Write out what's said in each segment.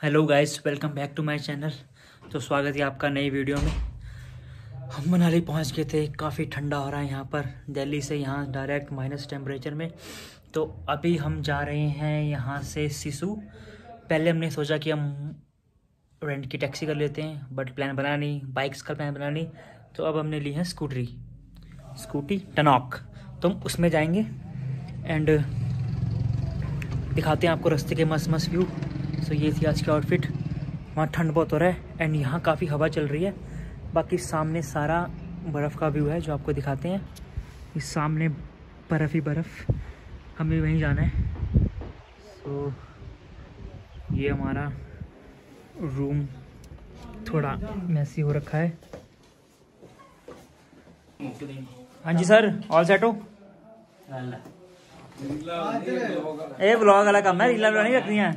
Hello guys, welcome back to my channel. तो स्वागत है आपका नई वीडियो में। हम मनाली पहुंच गए थे। काफ़ी ठंडा हो रहा है यहाँ पर, दिल्ली से यहाँ डायरेक्ट माइनस टेम्परेचर में। तो अभी हम जा रहे हैं यहाँ से सिसु। पहले हमने सोचा कि हम रेंट की टैक्सी कर लेते हैं, बट प्लान बना नहीं, बाइक्स का प्लान बना नहीं। तो अब हमने ली है स्कूटी टनॉक। तो हम उसमें जाएंगे एंड दिखाते हैं आपको रास्ते के मस्त मस्त व्यू। सो ये थी आज की आउटफिट। वहाँ ठंड बहुत हो रहा है एंड यहाँ काफ़ी हवा चल रही है। बाकी सामने सारा बर्फ़ का व्यू है जो आपको दिखाते हैं। इस सामने बर्फ़ ही बर्फ़, हमें वहीं जाना है। सो ये हमारा रूम थोड़ा मैसी हो रखा है। हाँ जी सर, ऑल सेट हो? ये ब्लॉग वाला काम है, रीला नहीं रखनी है।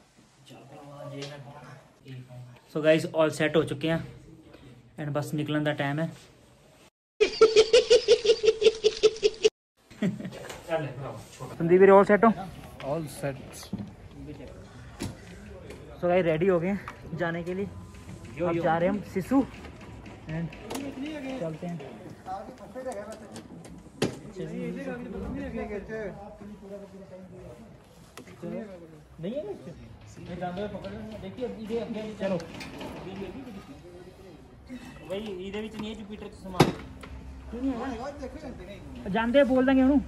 सो गाइस, ऑल सेट हो चुके हैं एंड बस निकलने का टाइम है। संदीप ऑल सेट हो? All set. So guys, ready हो गए हैं जाने के लिए। अब जा रहे हैं हम सिसु एंड चलते हैं। नहीं है चलो भाई, इधर भी नहीं है जुपिटर का सामान जानते हैं, बोल देंगे उन्होंने।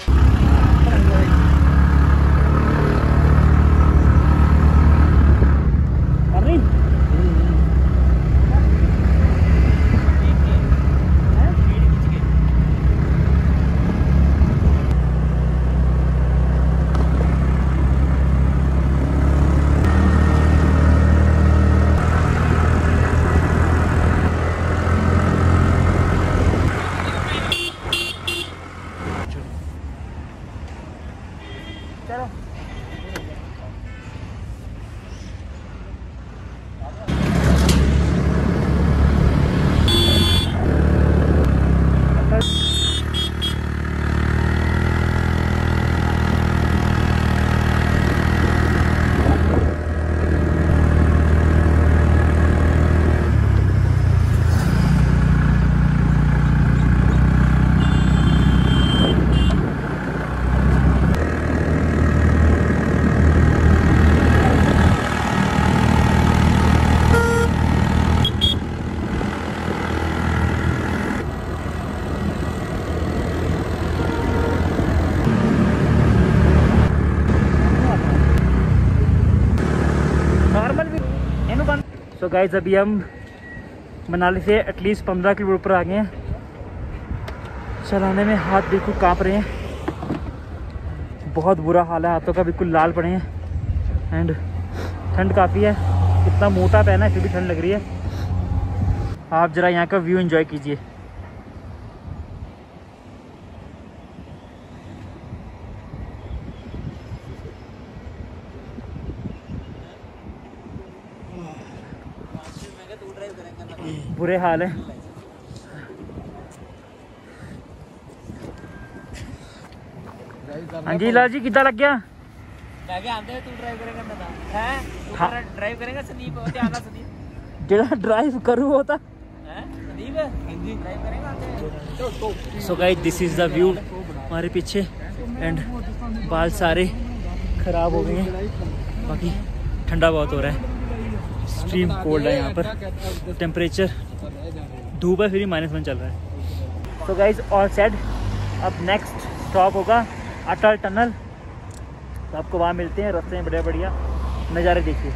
तो गाइस, अभी हम मनाली से एटलीस्ट 15 किलोमीटर ऊपर आ गए हैं। चलाने में हाथ बिल्कुल कांप रहे हैं, बहुत बुरा हाल है, हाथों का बिल्कुल लाल पड़े हैं एंड ठंड काफ़ी है। इतना मोटा पहना है फिर भी ठंड लग रही है। आप ज़रा यहाँ का व्यू एंजॉय कीजिए। बुरे हाल है। हाँ जी लाल जी, कितना लग गया? तू ड्राइव करेगा ना है? हाँ ड्राइव करेगा संदीप, होते आना संदीप जेड़ा ड्राइव करूँ होता है संदीप हिंदी ड्राइव करेगा। So guys, this is the view हमारे पीछे एंड बाल सारे खराब हो गए हैं। बाकी ठंडा बहुत हो रहा है, एक्सट्रीम कोल्ड है यहाँ पर। टेम्परेचर धूप है फिर भी -1 चल रहा है। तो गाइस, ऑल सेट। अब नेक्स्ट स्टॉप होगा अटल टनल। तो आपको वहाँ मिलते हैं, रास्ते में बढ़िया बढ़िया नज़ारे देखिए।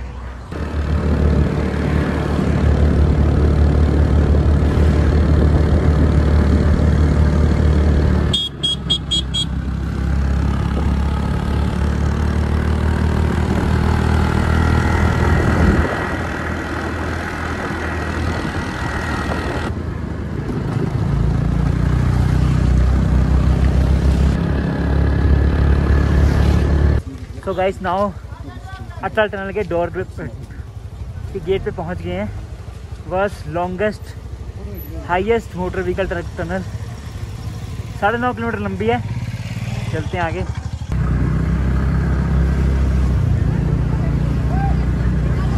तो गाइस, नाउ अटल टनल के डोर के गेट पे पहुंच गए हैं। World's longest highest motor vehicle tunnel 9.5 kilometre लंबी है। चलते हैं आगे।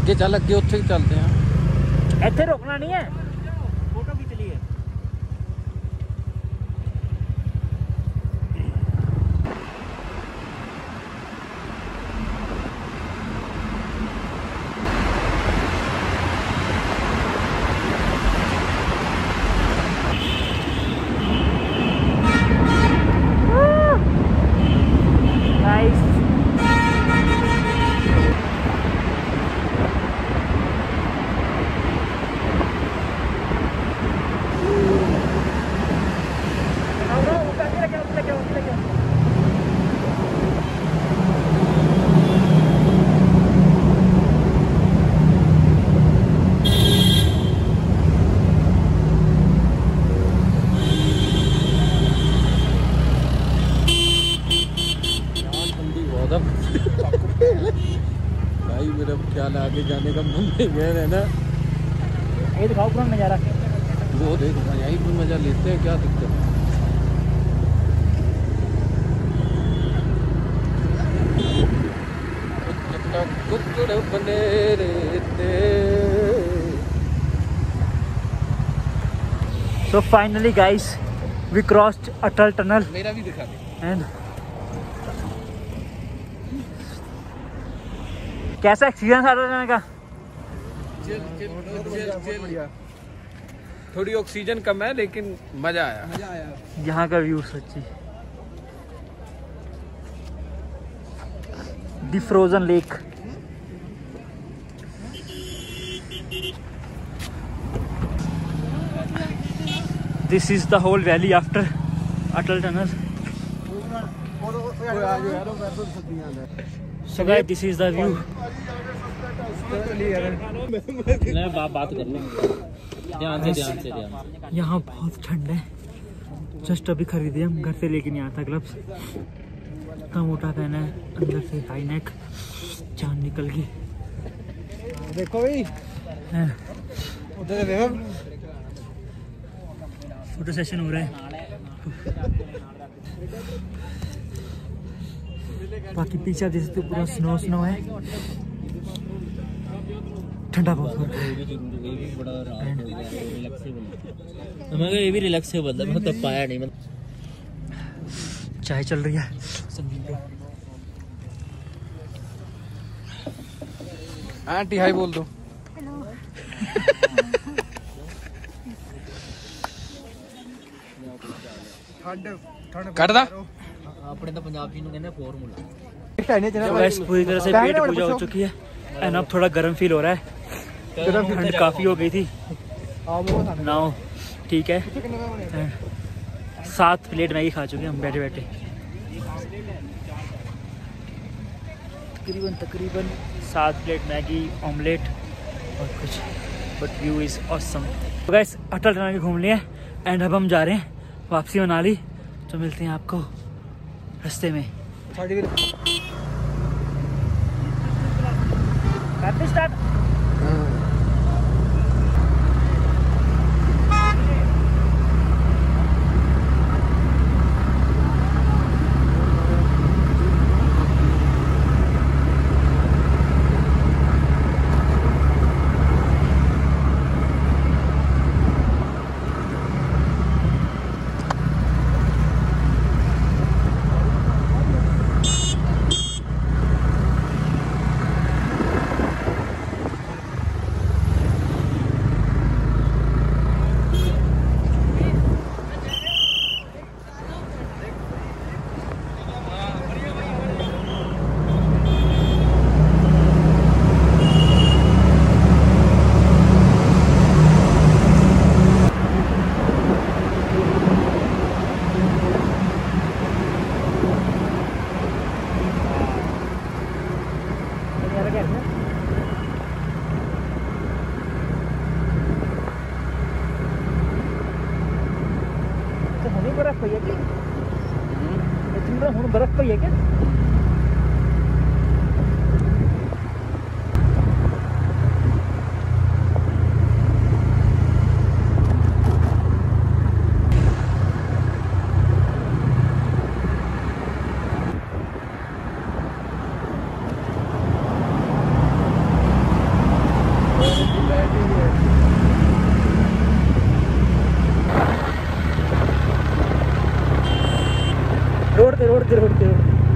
ਅੱਗੇ ਚੱਲ, ਅੱਗੇ ਉੱਥੇ ਚੱਲਦੇ ਆ। ਇੱਥੇ ਰੁਕਣਾ ਨਹੀਂ ਹੈ, फोटो खींच लिए। भाई मेरा ख्याल आगे जाने का मन नहीं है ना। ये दिखाओ पूरा नज़ारा। वो देख, यहीं पर मजा लेते हैं, क्या दिक्कत है। बने रहते। So finally guys, we crossed Atal Tunnel मेरा भी दिखा दे। and कैसा एक्सपीरियंस अटल टनल का? थोड़ी ऑक्सीजन कम है लेकिन मजा आया। यहाँ का व्यू सच्ची, the frozen lake. This is the whole valley after Atal tunnel. So guys, this is the view. बात कर लो, ध्यान से। यहाँ बहुत ठंड है। जस्ट अभी खरीदे हम, घर से लेके नहीं आता ग्लव्स। इतना मोटा पहना है, अंदर से हाई नेक, जान निकल गई। देखो भाई, उधर देखो, फोटो सेशन हो रहा है। बाकी पीछे जैसे तो पूरा स्नो है, ठंडा बहुत हो रहा है। ये भी रिलैक्सेबल है, मतलब पाया नहीं। चाय चल रही है संदीप ब्रो। आंटी हाय बोल दो। कर दा अपने तो पंजाबी ਨੂੰ ਕਹਿੰਦੇ ਫਾਰਮੂਲਾ। गैस पूरी तरह से पेट पूजा हो चुकी है एंड अब थोड़ा गर्म फील हो रहा है। ठंड काफी हो गई थी, नाउ ठीक है। 7 प्लेट मैगी खा चुके हैं हम बैठे बैठे, तकरीबन 7 प्लेट मैगी, ऑमलेट और कुछ। But view is awesome. तो गैस अटल टनल के घूम लिए एंड अब हम जा रहे हैं वापसी मनाली। तो मिलते हैं आपको रास्ते में। स्टार्ट। बर्फ पई है कि इतना हुन बर्फ पई है क्या? रोड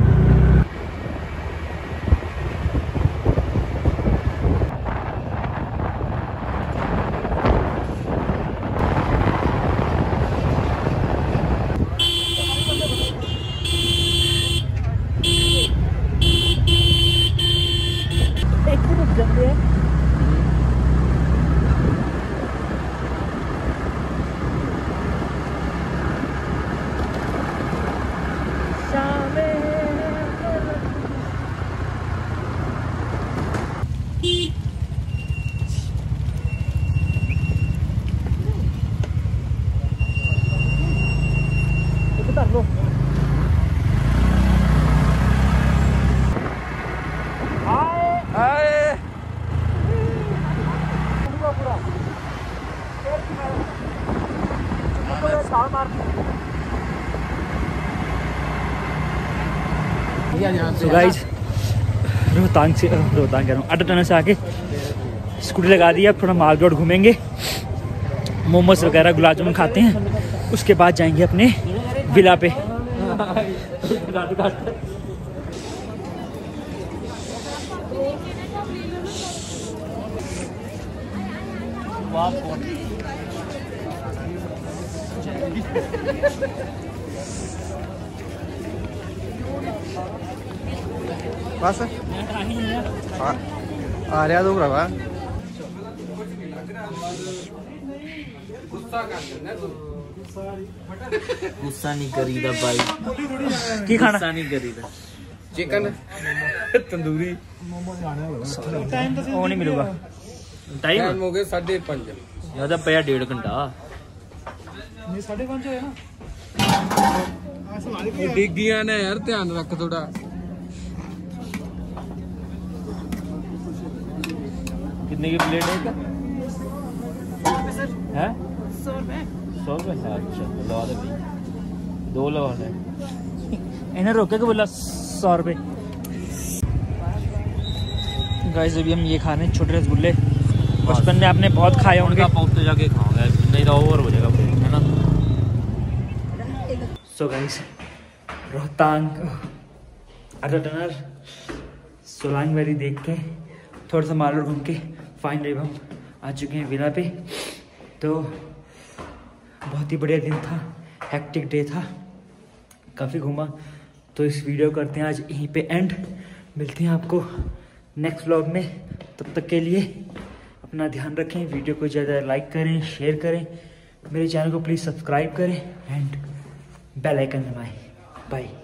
तो गाइज रोहतांग कह रहा हूँ अटल टनल से आके स्कूटी लगा दी। अब थोड़ा माल रोड घूमेंगे, मोमोज वगैरह गुलाब जामुन खाते हैं, उसके बाद जाएंगे अपने विला पे। बस आ रहा तू भरावा गुस्सा नहीं करीदा भाई की खाना गुस्सा नहीं करीदा चिकन तंदूरी वो नहीं मिलूगा। टाइम हो गए 5:30 ज्यादा पिया 1.5 घंटा नहीं 5:30 होया ना डिग्गियां ने यार ध्यान रख थोड़ा। कितने की प्लेट है 100 रुपए अच्छा लगा दे भाई 2 लगा दे इन्हें रोके के बोला 100 रुपये। गाइस अभी हम ये खा रहे हैं छोटे रसगुल्ले, बचपन में आपने बहुत खाए होंगे। पहुंचते जाके खाऊंगा नहीं तो ओवर हो जाएगा है ना। So guys Rohtang Atal tunnel Solang valley देख के थोड़ा सा माल रोड घूम के फाइनली हम आ चुके हैं विला पे। तो बहुत ही बढ़िया दिन था, हेक्टिक डे था, काफ़ी घूमा। तो इस वीडियो करते हैं आज यहीं पे एंड। मिलते हैं आपको नेक्स्ट व्लॉग में, तब तक के लिए अपना ध्यान रखें। वीडियो को ज़्यादा लाइक करें, शेयर करें, मेरे चैनल को प्लीज़ सब्सक्राइब करें एंड बेल आइकन दबाएं। बाय।